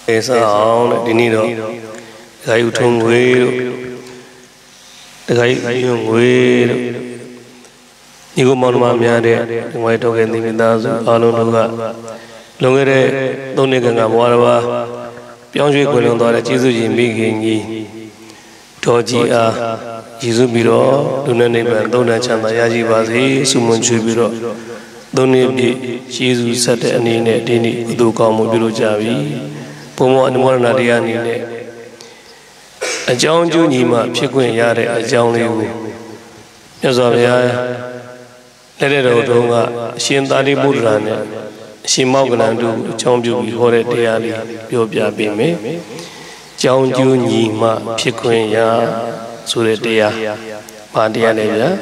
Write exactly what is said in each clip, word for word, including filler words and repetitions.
Esa on di ni do gai u thong ngwe do gai yu ngwe do ni ko mon ma mya de ngwai tok ke ni mi ta su a long do ka long ke de threeနှစ်ကံကဘွားတစ်ပါးပြောင်းရွှေ့ခွင်လွန်သွားတဲ့ကျေးဇူးရှင်မိခင်ကြီးတော်ကြီးအားယေရှုပြီးတော့လူနဲ့နိဗ္ဗာန်သုံးတန်ချမ်းသာရရှိပါစေဆုမွန်ချွေပြီးတော့သုံးနှစ်ပြည့်ယေရှုဆက်တဲ့အနေနဲ့ဒီနေ့ကုသိုလ်ကောင်းမှုပြုလုပ်ကြပြီဘုံမောအနုမောဒနာတရားအနေနဲ့အကြောင်းကျိုးညီမှဖြစ်ခွင့်ရတဲ့အကြောင်းလေးကိုမြတ်စွာဘုရားလက်တဲ့တော်တုန်းကအရှင်သာရိပုတ္တရာနဲ့အရှင်မောဂလန်တို့အကြောင်းပြုပြီးဟောတဲ့တရားလေးပြောပြပေးမယ်။ကြောင်းကျိုးညီမှဖြစ်ခွင့်ရဆိုတဲ့တရားဘာတရားလဲဗျာ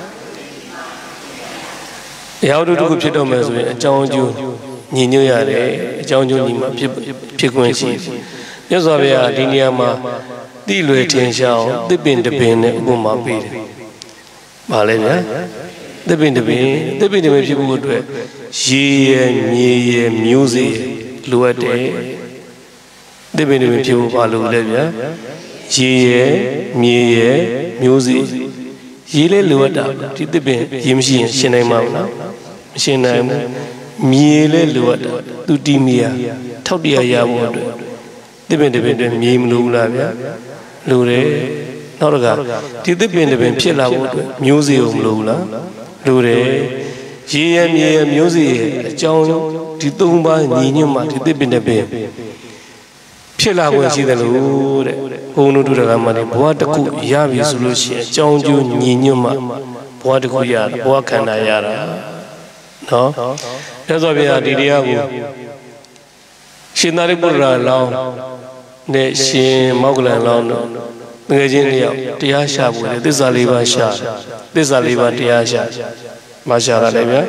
။တရားတို့တစ်ခုဖြစ်တော့မယ်ဆိုရင်အကြောင်းကျိုးညီညွတ်ရတယ်အကြောင်းကျိုးညီမှဖြစ်ဖြစ်ခွင့်ရှိမြတ်စွာဘုရားဒီနေရာမှာတိလွယ်ထင်ရှားအောင်သစ်ပင်တပင်နဲ့ဥပမာပေးတယ်။ဘာလဲဗျာသစ်ပင်တပင်သစ်ပင်တပင်ဖြစ်ဖို့အတွက်ရေရမြေရမျိုးစေ့လိုအပ်တယ်သစ်ပင်တပင်ဖြစ်ဖို့ဘာလို့လဲဗျာရေရမြေရမျိုးစေ့ရေလည်းလိုအပ်တာဒီသစ်ပင်ရေမရှိရင်ရှင်နိုင်မှာမလားမရှင်နိုင်ဘူးမြေလည်းလိုအပ်တာသူတီးမြေထောက်တရားရဖို့အတွက်သစ်ပင်တပင်တွေမြေမလိုဘူးလားဗျာလိုတယ်နောက်တစ်ခါဒီသစ်ပင်တပင်ဖြစ်လာဖို့အတွက်မျိုးစေ့ကိုမလိုဘူးလားလိုတယ်ရေရမြေရမျိုးစေ့အကြောင်းဒီသုံးပါးညီညွတ်မှဒီသစ်ပင်တပင်ဖြစ်လာခွင့်ရှိတယ်လို့တဲ့ဘုံတို့တူတကမှလည်းဘဝတစ်ခုရပြီဆိုလို့ရှိရင်အကြောင်းကျိုးညီညွတ်မှဘဝတစ်ခုရတာဘဝခန္ဓာရတာနော်မြတ်စွာဘုရားဒီတရားကိုရှင်သာရိပုတ္တရာလောင်းနဲ့ရှင်မောဂလန်လောင်းတို့ငယ်ချင်းတယောက်တရားရှာဖို့လေသစ္စာလေးပါးရှာသစ္စာလေးပါးတရားရှာမရှာရတယ်ဗျာ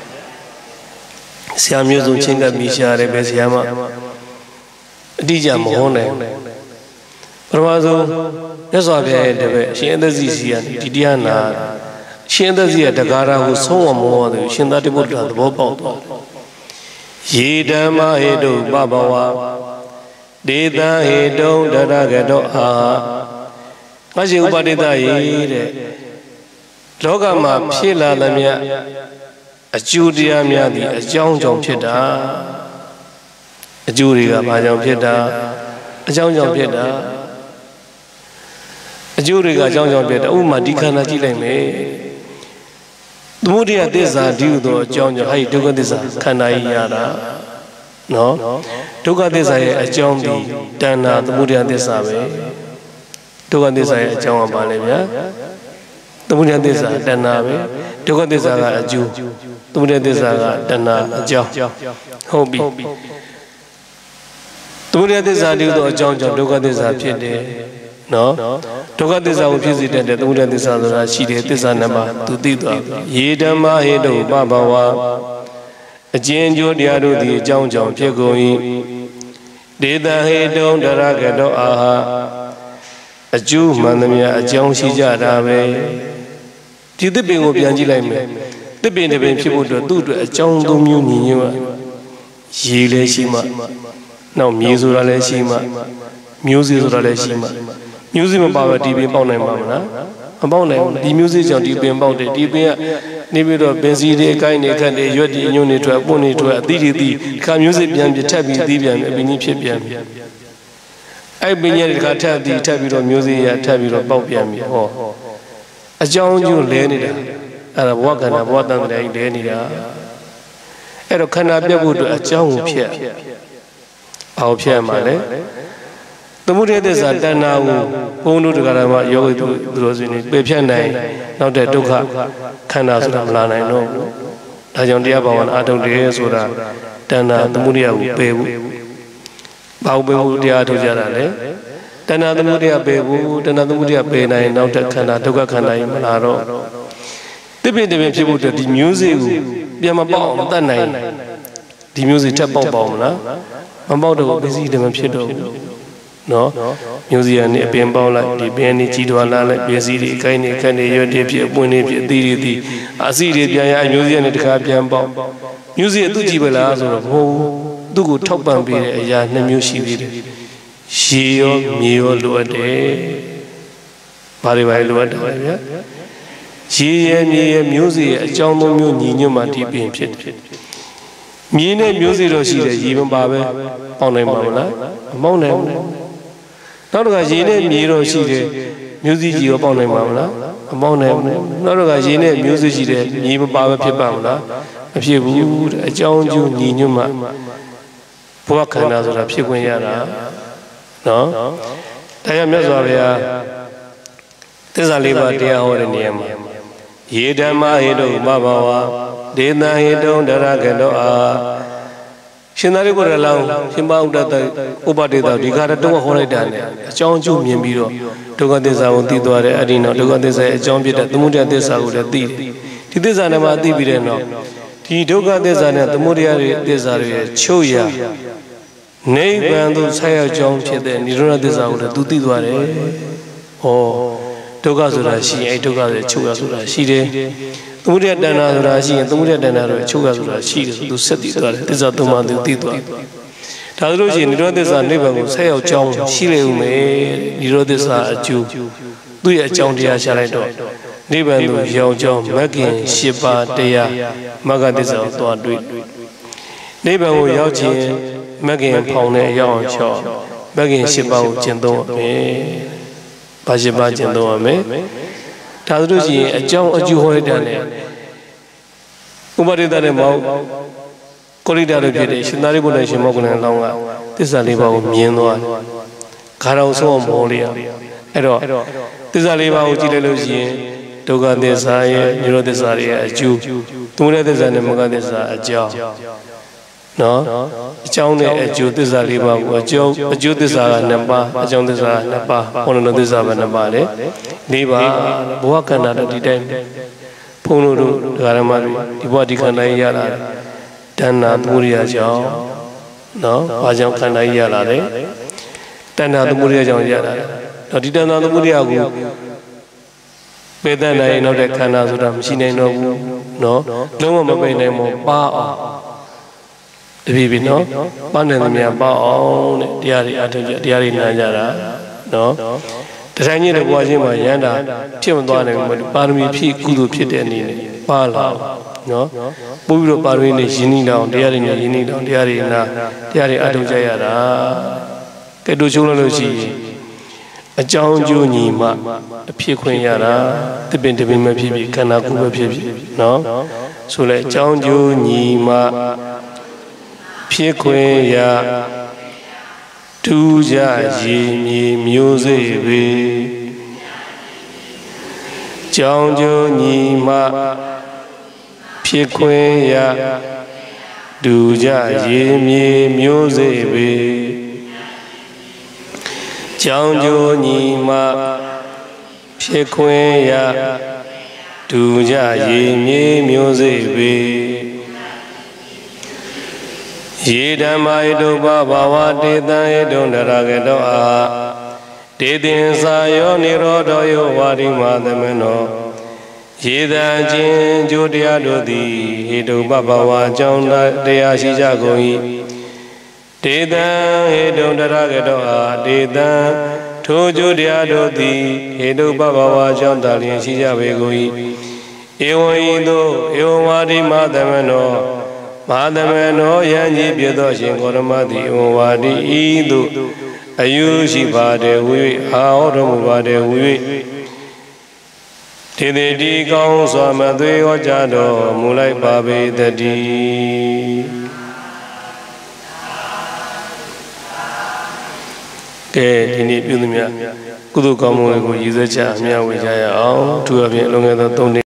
ဆရာမျိုးစုံချင်းကပ်မိရှာရတယ်ပဲဆရာမအတိအကျမဟောနိုင်ပထမဆုံးမြတ်စွာဘုရားရဲ့တပည့်ရှင်အသက်စီစီကဒီတရားနာရှင်အသက်စီကတကားရာကိုဆုံးဝမောတယ်ရှင်သာရိပုတ္တရာသဘောပေါက်သွားရေဓမ္မဟေတုပဘဝဒေသဟေတုံတရဂတောအာငါရှင်ဥပဒိတယေတဲ့လောကမှာဖြစ်လာသမျှအကျိုးတရားများသည်အကြောင်းကြောင့်ဖြစ်တာအကျိုးတွေကဘာကြောင့်ဖြစ်တာအကြောင်းကြောင့်ဖြစ်တာအကျိုးတွေကအကြောင်းကြောင့်ဖြစ်တာဥပမာဒီခန္ဓာကြည့်လိုက်မယ်သမုဒိယသစ္စာဒီဟုသောအကြောင်းကြောင့်ဟဲ့ဒုက္ခသစ္စာခန္ဓာကြီးရတာနော်ဒုက္ခသစ္စာရဲ့အကြောင်းဒီတဏ္ဍာသမုဒိယသစ္စာပဲဒုက္ခသစ္စာရဲ့အကြောင်းကဘာလဲဗျာသမုဒိယသစ္စာတဏ္ဍာပဲဒုက္ခသစ္စာကအကျိုးသမုဒိယသစ္စာကတဏ္ဍာအကြောင်းဟုတ်ပြီသမုဒိယသစ္စာဒီဟုသောအကြောင်းကြောင့်ဒုက္ခသစ္စာဖြစ်တယ်နော်ဒုက္ခသစ္စာကိုဖြစ်စေတတ်တဲ့သမုဒယသစ္စာဆိုတာရှိတယ်သစ္စာနှစ်ပါးသူသိသွားရေဓမ္မဟေတုပဘဝအကျဉ်းကျိုးတရားတို့သည်အကြောင်းကြောင့်ဖြစ်ကုန်၏ဒေသဟေတုံတရဂတောအာဟအကျိုးမှန်သမျှအကြောင်းရှိကြတာပဲဒီသစ်ပင်ကိုပြန်ကြည့်လိုက်မယ်သစ်ပင်တစ်ပင်ဖြစ်ဖို့အတွက်သူ့အတွက်အကြောင်းသုံးမျိုးညီညွတ်ရေလည်းရှိမှနောက်မြေဆိုတာလည်းရှိမှမျိုးစေ့ဆိုတာလည်းရှိမှမျိုးစေ့မပါဘဲဒီပင်ပေါက်နိုင်မှာမလားမပေါက်နိုင်ဘူးဒီမျိုးစေ့ကြောင့်ဒီပင်ပေါက်တယ်ဒီပင်ကနေပြီးတော့ပင်စီတွေအကိုင်းတွေခက်တွေရွက်တွေညွန့်တွေထွက်ပွန့်တွေထွက်အသီးတွေသီးခါမျိုးစေ့ပြန်ပြထက်ပြီးသီးပြန်အပင်ကြီးဖြစ်ပြန်ပြီအဲ့ပင်ကြီးတွေကထက်ပြီးထက်ပြီးတော့မျိုးစေ့ရထက်ပြီးတော့ပေါက်ပြန်ပြီဟောအကြောင်းကျိုးလဲနေတာအဲ့ဒါဘဝခန္ဓာဘဝတန်တရားကြီးလဲနေတာအဲ့တော့ခန္ဓာပြတ်ဖို့အတွက်အကြောင်းကိုဖြတ်အောင်ဖြတ်မှာလေသမုဒယသစ္စာတဏ္ဍာကိုဘုန်းတို့တရားဓမ္မယောဂီတို့သူတော်စင်တွေပယ်ဖြတ်နိုင်နောက်တဲ့ဒုက္ခခန္ဓာဆိုတာမလာနိုင်တော့ဘူးဒါကြောင့်တရားဘာဝနာအထုတ်တယ်ဆိုတာတဏ္ဍာသမုဒယကိုပယ်ဖို့ဘာကိုပယ်ဖို့တရားထုတ်ကြတာလဲတဏ္ဍာသမုဒယပယ်ဖို့တဏ္ဍာသမုဒယပယ်နိုင်နောက်တဲ့ခန္ဓာဒုက္ခခန္ဓာကြီးမလာတော့တိပိတပင်ဖြစ်ဖို့အတွက်ဒီမျိုးစေ့ကိုပြန်မပေါက်အောင်တတ်နိုင်ဒီမျိုးစေ့ထပ်ပေါက်ပေါက်မလားမပေါက်တော့ပစ္စည်းတွေမဖြစ်တော့ဘူးနော်မျိုးစေ့ကနေအပင်ပေါက်လိုက်ဒီပင်နေကြီးထွားလာလိုက်ပစ္စည်းတွေအကိုင်းတွေခက်တွေရွက်တွေဖြစ်အပွင့်တွေဖြစ်အသီးတွေသီးအစီတွေပြန်ရအမျိုးစေ့ကနေတခါပြန်ပေါက်မျိုးစေ့သူ့ကြည့်ပဲလားဆိုတော့မဟုတ်ဘူးသူ့ကိုထောက်ပံ့ပေးတဲ့အရာနှစ်မျိုးရှိသေးတယ်ရေရောမြေရောလိုအပ်တယ်ဘာတွေဘာတွေလိုအပ်တယ်ဗျာရေရမြေရမျိုးစေ့ရဲ့အကြောင်းသုံးမျိုးညီညွတ်မှဒီပင်ဖြစ်တယ်မြေနဲ့မျိုးစေ့တော့ရှိတယ်ရေမပါပဲပေါက်နိုင်မှာမလားမပေါက်နိုင်ဘူးနောက်တစ်ခါရေနဲ့မြေတော့ရှိတယ်မျိုးစေ့ကြီးရောပေါက်နိုင်မှာမလားမပေါက်နိုင်ဘူးနောက်တစ်ခါရေနဲ့မျိုးစေ့ရှိတယ်မြေမပါပဲဖြစ်ပါမလားမဖြစ်ဘူးအကြောင်းကျိုးညီညွတ်မှဘဝခန္ဓာဆိုတာဖြစ်ခွင့်ရတာနော်ဒါကြောင့်မြတ်စွာဘုရားသစ္စာလေးပါးတရားဟောတဲ့နေရာမှာယေဓမ္မဟေတုမဘဝဒေသဟေတုဒရကတောအာရှင်သာရိပုတ္တရာလောင်းရှင်မဥဒ္ဒတဥပဒေတော်ဒီခါတော့ဟောလိုက်တာနဲ့အကြောင်းအကျိုးမြင်ပြီးတော့ဒုက္ခသစ္စာကိုသိသွားတယ်အဲ့ဒီနောက်ဒုက္ခသစ္စာရဲ့အကြောင်းဖြစ်တဲ့သမုဒယသစ္စာကိုလည်းသိတယ်ဒီသစ္စာနဲ့မှသိပြီးတဲ့နောက်ဒီဒုက္ခသစ္စာနဲ့သမုဒယရဲ့သစ္စာတွေရဲ့ချုပ်ရနိဗ္ဗာန်သို့ဆက်ရောက်ကြောင်းဖြစ်တဲ့និရောဓသစ္စာကိုလည်းသူသိသွားတယ်ဟောဒုက္ခဆိုတာရှိရင်အဲ့ဒုက္ခရဲ့ချုပ်ရဆိုတာရှိတယ်သမုဒယတဏ္ဍာဆိုတာရှိရင်သမုဒယတဏ္ဍာရဲ့ချုပ်ရဆိုတာရှိတယ်သူဆက်တည်သွားတယ်သစ္စာသုံးပါးသူသိသွားဒါဆိုလို့ရှိရင်និရောဓသစ္စာနိဗ္ဗာန်ကိုဆက်ရောက်ကြောင်းရှိလေဦးမယ်និရောဓသစ္စာအကျိုးသူ့ရဲ့အကြောင်းတရားရှာလိုက်တော့နိဗ္ဗာန်ကိုရောက်ကြောင်းမဂ္ဂင်၈ပါးတရားမဂ္ဂသစ္စာကိုသွားတွေ့နိဗ္ဗာန်ကိုရောက်ခြင်းမဂ္ဂင်ဖောင်နဲ့ရောက်အောင်ချောမဂ္ဂင်၈ပါးကိုကျင့်သုံးရမယ်ဘာ၈ပါးကျင့်သုံးရမယ်ဒါဆိုလို့ရှိရင်အကြောင်းအကျိုးဟောလိုက်တာနဲ့ဥပဒေတနဲ့မောကိုရိတာတို့ဖြစ်တဲ့ရှင်သာရိပုတ္တရာရှင်မောကလန်လောင်းကသစ္စာလေးပါးကိုမြင်သွားတယ်ခါတော်ဆုံးမောလေးရအဲ့တော့သစ္စာလေးပါးကိုကြည့်လိုက်လို့ရှိရင်ဒုက္ခသစ္စာရဲ့និရောဓသစ္စာရဲ့အကျိုးသမုဒယသစ္စာနဲ့မဂ္ဂသစ္စာအကြောင်းနော်အကြောင်းနဲ့အကျိုးသစ္စာလေးပါးကိုအကျိုးအကျိုးသစ္စာကနှစ်ပါးအကြောင်းသစ္စာကနှစ်ပါးဘောလုံးသစ္စာကနှစ်ပါးလေလေးပါးဘဝခန္ဓာတော့ဒီတိုင်းဘုန်းတို့တို့ဓမ္မတွေဒီဘဝဒီခန္ဓာကြီးရလာတယ်တဏ္ဍာသမုဒယကြောင့်နော်ဘာကြောင့်ခန္ဓာကြီးရလာတယ်တဏ္ဍာသမုဒယကြောင့်ရလာတယ်တော့ဒီတဏ္ဍာသမုဒယကိုပေတနိုင်နောက်တဲ့ခန္ဓာဆိုတာမရှိနိုင်တော့ဘူးနော်လုံးဝမပေနိုင်ဘူးပါအောင်တပည့်ပြီနော်ပါနေသမျှပါအောင်တဲ့တရားတွေအထုကြတရားတွေနားကြတာနော်တတိုင်းကြီးတဲ့ဘဝချင်းမှာရန်တာဖြစ်မသွားနိုင်ဘူးပါရမီဖြည့်ကုသိုလ်ဖြစ်တဲ့အနေနဲ့ပါလာနော်ပို့ပြီးတော့ပါရမီနဲ့ယဉ်နီးတောင်တရားတွေနဲ့ယဉ်နီးတောင်တရားတွေနာတရားတွေအထုကြရတာကဲတို့ချိုးလို့လို့ရှိရင်အကြောင်းကျိုးညီမှအဖြစ်ခွင့်ရတာတပင်တပင်မဖြစ်ဖြစ်ခန္ဓာကိုယ်ပဲဖြစ်ဖြစ်နော်ဆိုလဲအကြောင်းကျိုးညီမှဖြစ်ခွင့်ရတူကြရေမြေမျိုးစေ့ပေကြောင်းကျိုးညီမှဖြစ်ခွင့်ရတူကြရေမြေမျိုးစေ့ပေကြောင်းကျိုးညီမှဖြစ်ခွင့်ရတူကြရေမြေမျိုးစေ့ပေယေဓမ္မာယတုပဘဝတေတံယတုနရကတောအာတေတင်သာယောနိရောဓယောဝါရိမသမနောယေတံချင်းကျိုးတရားတို့သည်ဟေတုပဘဝအကြောင်းတရားရှိကြကုန်၏တေတံဟေတုနရကတောအာတေတံထိုကျိုးတရားတို့သည်ဟေတုပဘဝအကြောင်းသာလျှင်ရှိကြပေကုန်၏ဧဝံဤသို့ဧဝံဝါရိမသမနောမဟာသမနောယံကြီးပြသောရှင်ဂေါရမတိဧဝံဝါဒီဤသို့အယူရှိပါတဲ့ဝိအာဟောတော်မူပါတဲ့ဝိတေတေတိကောင်းစွာမသွေဟောကြားတော်မူလိုက်ပါပေတည်းကဲဒီနေ့ပြုသမျှကုသိုလ်ကောင်းမှုတွေကိုရည်စက်ချအမြတ်ဝေကြရအောင်သူအပြင်အလုံးငယ်သောသုံး